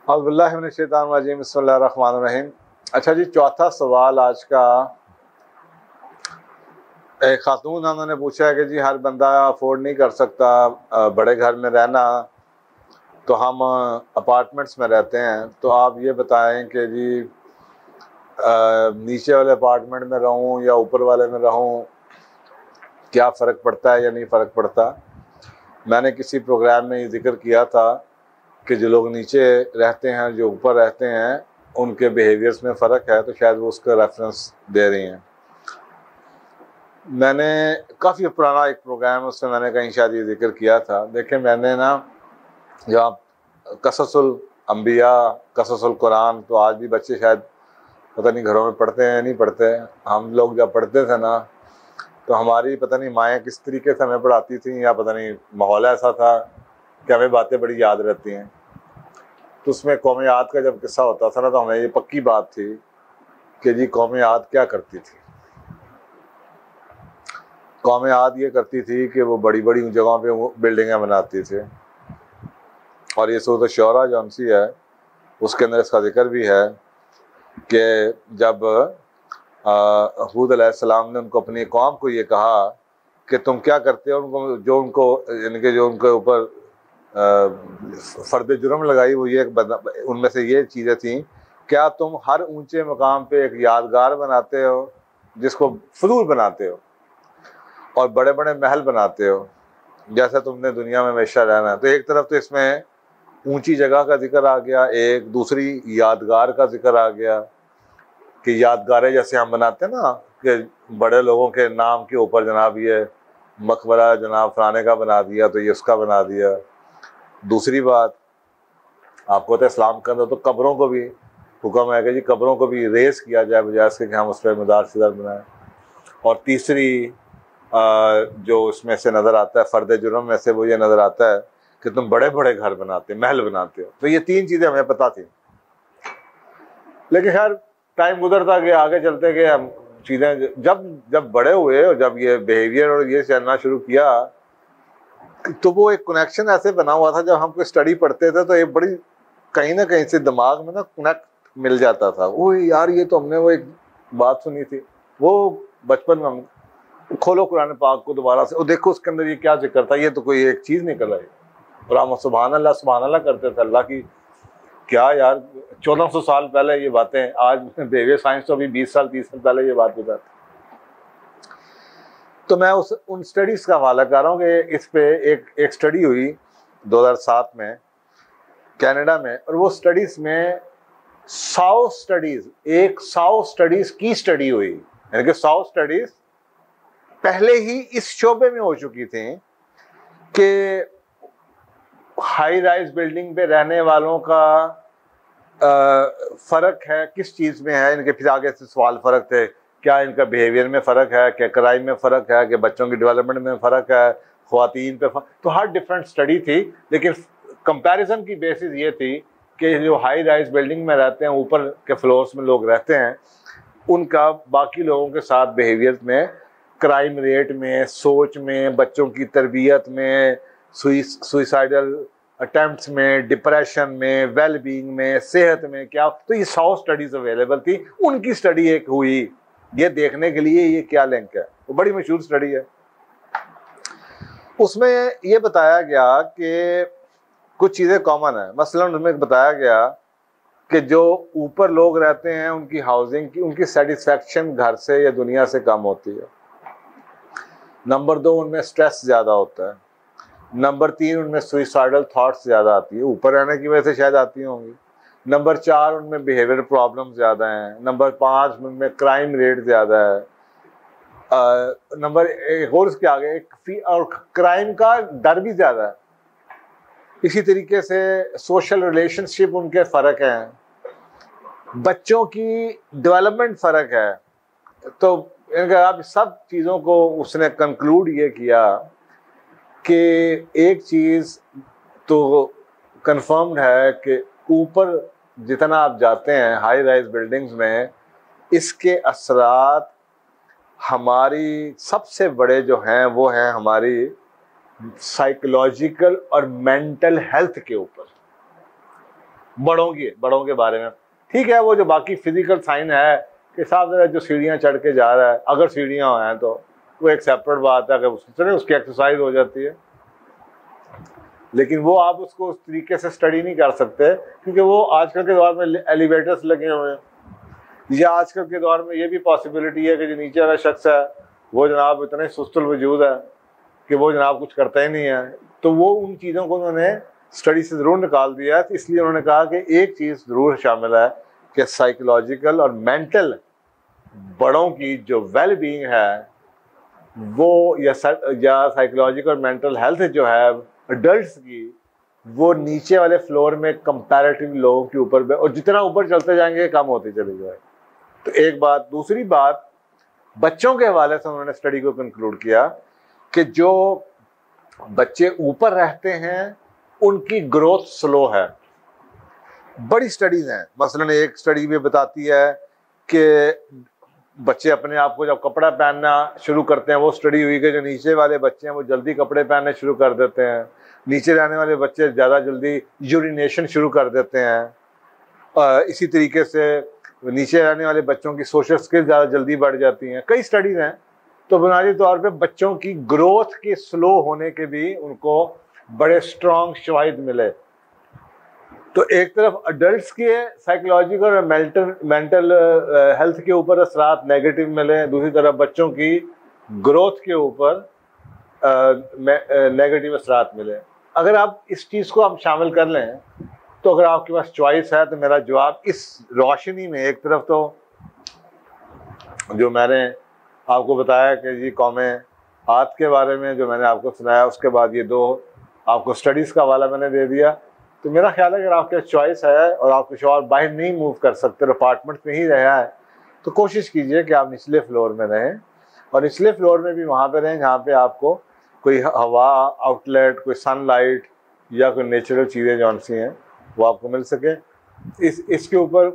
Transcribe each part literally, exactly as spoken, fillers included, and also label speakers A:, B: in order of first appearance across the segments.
A: اعوذ باللہ من الشیطان الرجیم، بسم اللہ الرحمن الرحیم۔ اچھا جی، چوتھا سوال آج کا، ایک خاتون انہوں نے پوچھا ہے کہ جی ہر بندہ افورڈ نہیں کر سکتا بڑے گھر میں رہنا، تو ہم اپارٹمنٹس میں رہتے ہیں، تو آپ یہ بتائیں کہ جی نیچے والے اپارٹمنٹ میں رہوں یا اوپر والے میں رہوں، کیا فرق پڑتا ہے یا نہیں فرق پڑتا۔ میں نے کسی پروگرام میں یہ ذکر کیا تھا کہ جو لوگ نیچے رہتے ہیں، جو اوپر رہتے ہیں، ان کے بیہیویئرس میں فرق ہے، تو شاید وہ اس کا ریفرنس دے رہی ہیں۔ میں نے کافی پرانا ایک پروگرام، اس میں میں نے کہیں شاید یہ ذکر کیا تھا۔ دیکھیں، میں نے نا جہاں قصص الانبیاء، قصص القرآن، تو آج بھی بچے شاید پتہ نہیں گھروں میں پڑھتے ہیں نہیں پڑھتے۔ ہم لوگ جب پڑھتے تھے نا، تو ہماری پتہ نہیں مائیں کس طریقے سے ہمیں پڑھاتی تھیں، یا پتہ نہیں ماحول ایسا تھا کہ ہمیں باتیں بڑی یاد رہتی ہیں۔ تو اس میں قوم عاد کا جب قصہ ہوتا تھا نا، تو ہمیں یہ پکی بات تھی کہ جی قوم عاد کیا کرتی تھی۔ قوم عاد یہ کرتی تھی کہ وہ بڑی بڑی جگہوں پہ بلڈنگیں بناتی تھی، اور یہ سورۃ الشعراء جون سی ہے، اس کے اندر اس کا ذکر بھی ہے کہ جب ہود علیہ السلام نے ان کو اپنی قوم کو یہ کہا کہ تم کیا کرتے ہو، ان کو جو ان کو یعنی کہ جو ان کے اوپر فرد جرم لگائی، وہ یہ ان میں سے یہ چیزیں تھیں، کیا تم ہر اونچے مقام پہ ایک یادگار بناتے ہو جس کو فضول بناتے ہو، اور بڑے بڑے محل بناتے ہو جیسے تم نے دنیا میں ہمیشہ رہنا ہے۔ تو ایک طرف تو اس میں اونچی جگہ کا ذکر آ گیا، ایک دوسری یادگار کا ذکر آ گیا کہ یادگاریں جیسے ہم بناتے ہیں نا، کہ بڑے لوگوں کے نام کے اوپر جناب یہ مقبرہ جناب فلانے کا بنا دیا، تو یہ اس کا بنا دیا۔ دوسری بات، آپ کو تو اسلام کے اندر تو قبروں کو بھی حکم ہے کہ جی قبروں کو بھی ریز کیا جائے، بجائے اس کے کہ ہم اس پہ مدار شدار بنائیں۔ اور تیسری جو اس میں سے نظر آتا ہے، فرد جرم میں سے وہ یہ نظر آتا ہے کہ تم بڑے بڑے گھر بناتے، محل بناتے ہو۔ تو یہ تین چیزیں ہمیں پتہ تھیں، لیکن خیر ٹائم گزرتا گیا، آگے چلتے گئے ہم چیزیں جب جب بڑے ہوئے اور جب یہ بیہیویئر اور یہ چلنا شروع کیا، تو وہ ایک کنیکشن ایسے بنا ہوا تھا، جب ہم کوئی اسٹڈی پڑھتے تھے تو ایک بڑی کہیں نہ کہیں سے دماغ میں نا کنیکٹ مل جاتا تھا۔ وہ یار یہ تو ہم نے وہ ایک بات سنی تھی، وہ بچپن میں ہم کھولو قرآن پاک کو دوبارہ سے، اور دیکھو اس کے اندر یہ کیا ذکر تھا، یہ تو کوئی ایک چیز نکل آئی، اور ہم سبحان اللہ سبحان اللہ کرتے تھے اللہ کی۔ کیا یار چودہ سو سال پہلے یہ باتیں، آج بیوی سائنس تو ابھی بیس سال تیس سال پہلے یہ بات بتاتی۔ تو میں اس ان اسٹڈیز کا حوالہ کر رہا ہوں کہ اس پہ ایک ایک اسٹڈی ہوئی دو ہزار سات میں کینیڈا میں، اور وہ اسٹڈیز میں سو اسٹڈیز ایک سو اسٹڈیز کی اسٹڈی ہوئی، یعنی کہ سو اسٹڈیز پہلے ہی اس شعبے میں ہو چکی تھیں کہ ہائی رائز بلڈنگ پہ رہنے والوں کا فرق ہے کس چیز میں ہے۔ ان کے پھر آگے سے سوال فرق تھے، کیا ان کا بیہیویئر میں فرق ہے، کیا کرائم میں فرق ہے، کہ بچوں کی ڈیولپمنٹ میں فرق ہے، خواتین پہ فرق، تو ہر ڈفرینٹ اسٹڈی تھی، لیکن کمپیریزن کی بیسس یہ تھی کہ جو ہائی رائز بلڈنگ میں رہتے ہیں، اوپر کے فلورس میں لوگ رہتے ہیں، ان کا باقی لوگوں کے ساتھ بیہیویئر میں، کرائم ریٹ میں، سوچ میں، بچوں کی تربیت میں، سوئسائڈل اٹیمپٹس میں، ڈپریشن میں، ویل بینگ میں، صحت میں، کیا تو یہ سو اسٹڈیز اویلیبل تھی۔ ان کی اسٹڈی ایک ہوئی یہ دیکھنے کے لیے یہ کیا لنک ہے، وہ بڑی مشہور اسٹڈی ہے۔ اس میں یہ بتایا گیا کہ کچھ چیزیں کامن ہیں، مثلا ان میں بتایا گیا کہ جو اوپر لوگ رہتے ہیں ان کی ہاؤسنگ کی ان کی سیٹسفیکشن گھر سے یا دنیا سے کم ہوتی ہے۔ نمبر دو، ان میں سٹریس زیادہ ہوتا ہے۔ نمبر تین، ان میں سوئسائڈل تھاٹس زیادہ آتی ہے، اوپر رہنے کی وجہ سے شاید آتی ہوں گی۔ نمبر چار، ان میں بیہیویئر پرابلم زیادہ ہیں۔ نمبر پانچ، ان میں کرائم ریٹ زیادہ ہے۔ نمبر ایک اور اس کے آگے اور کرائم کا ڈر بھی زیادہ ہے۔ اسی طریقے سے سوشل ریلیشن شپ ان کے فرق ہیں، بچوں کی ڈیولپمنٹ فرق ہے۔ تو اب سب چیزوں کو اس نے کنکلوڈ یہ کیا کہ ایک چیز تو کنفرمڈ ہے کہ اوپر جتنا آپ جاتے ہیں ہائی رائز بلڈنگز میں، اس کے اثرات ہماری سب سے بڑے جو ہیں وہ ہیں ہماری سائیکولوجیکل اور مینٹل ہیلتھ کے اوپر۔ بڑوں کی بڑوں کے بارے میں. ٹھیک ہے, وہ جو باقی فزیکل سائن ہے کہ صاحب جو سیڑھیاں چڑھ کے جا رہا ہے, اگر سیڑھیاں ہیں تو وہ ایک سیپریٹ بات ہے کہ اس کی ایکسرسائز ہو جاتی ہے, لیکن وہ آپ اس کو اس طریقے سے اسٹڈی نہیں کر سکتے کیونکہ وہ آج کل کے دور میں ایلیویٹرز لگے ہوئے ہیں. یا آج کل کے دور میں یہ بھی پاسبلٹی ہے کہ جو نیچے والا شخص ہے وہ جناب اتنے سست الوجود ہے کہ وہ جناب کچھ کرتا ہی نہیں ہے, تو وہ ان چیزوں کو انہوں نے اسٹڈی سے ضرور نکال دیا ہے. تو اس لیے انہوں نے کہا کہ ایک چیز ضرور شامل ہے کہ سائیکولوجیکل اور مینٹل بڑوں کی جو ویل بینگ ہے وہ, یا سائیکولوجیکل اور مینٹل ہیلتھ جو ہے ایڈلٹس کی, وہ نیچے والے فلور میں کمپیریٹیو لوگوں کے اوپر, اور جتنا اوپر چلتے جائیں گے کم ہوتے چلے جائے. تو ایک بات. دوسری بات, بچوں کے حوالے سے انہوں نے اسٹڈی کو کنکلوڈ کیا کہ جو بچے اوپر رہتے ہیں ان کی گروتھ سلو ہے. بڑی سٹڈیز ہیں, مثلا ایک سٹڈی بھی بتاتی ہے کہ بچے اپنے آپ کو جب کپڑا پہننا شروع کرتے ہیں, وہ سٹڈی ہوئی کہ جو نیچے والے بچے ہیں وہ جلدی کپڑے پہننے شروع کر دیتے ہیں, نیچے رہنے والے بچے زیادہ جلدی یورینیشن شروع کر دیتے ہیں. اسی طریقے سے نیچے رہنے والے بچوں کی سوشل سکل زیادہ جلدی بڑھ جاتی ہیں. کئی سٹڈیز ہیں. تو بنیادی طور پہ بچوں کی گروتھ کے سلو ہونے کے بھی ان کو بڑے اسٹرانگ شواہد ملے. تو ایک طرف اڈلٹس کے سائیکولوجیکل اور مینٹل مینٹل ہیلتھ کے اوپر اثرات نیگیٹو ملے, دوسری طرف بچوں کی گروتھ کے اوپر نیگیٹو اثرات ملے. اگر آپ اس چیز کو آپ شامل کر لیں تو اگر آپ کے پاس چوائس ہے تو میرا جواب اس روشنی میں, ایک طرف تو جو میں نے آپ کو بتایا کہ جی قومیں ہاتھ کے بارے میں جو میں نے آپ کو سنایا, اس کے بعد یہ دو آپ کو سٹڈیز کا حوالہ میں نے دے دیا. تو میرا خیال ہے اگر آپ کے چوائس ہے اور آپ کچھ اور باہر نہیں موو کر سکتے, اپارٹمنٹ میں ہی رہا ہے, تو کوشش کیجئے کہ آپ نچلے فلور میں رہیں, اور نچلے فلور میں بھی وہاں پہ رہیں جہاں پہ آپ کو کوئی ہوا آؤٹ لیٹ, کوئی سن لائٹ یا کوئی نیچرل چیزیں جون سی ہیں وہ آپ کو مل سکے. اس اس کے اوپر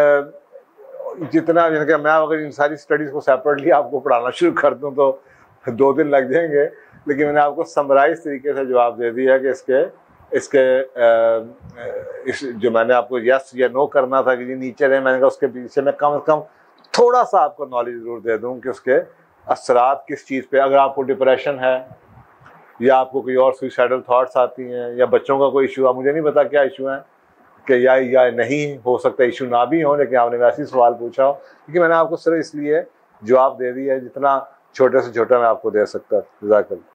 A: جتنا یعنی کہ میں اگر ان ساری سٹڈیز کو سیپریٹلی آپ کو پڑھانا شروع کر دوں تو دو دن لگ جائیں گے, لیکن میں نے آپ کو سمرائز طریقے سے جواب دے دیا کہ اس کے اس کے اس جو میں نے آپ کو یس یا نو کرنا تھا کہ جی نیچے رہے, میں نے کہا اس کے پیچھے میں کم از کم تھوڑا سا آپ کو نالج ضرور دے دوں کہ اس کے اثرات کس چیز پہ. اگر آپ کو ڈپریشن ہے یا آپ کو کوئی اور سوئسائڈل تھاٹس آتی ہیں یا بچوں کا کوئی ایشو ہے, مجھے نہیں پتا کیا ایشو ہے کہ یا یا نہیں ہو سکتا ایشو نہ بھی ہو, لیکن آپ نے ویسے ہی سوال پوچھا ہو, کیونکہ میں نے آپ کو صرف اس لیے جواب دے دیا ہے جتنا چھوٹے سے چھوٹا میں آپ کو دے سکتا. جزاک اللہ.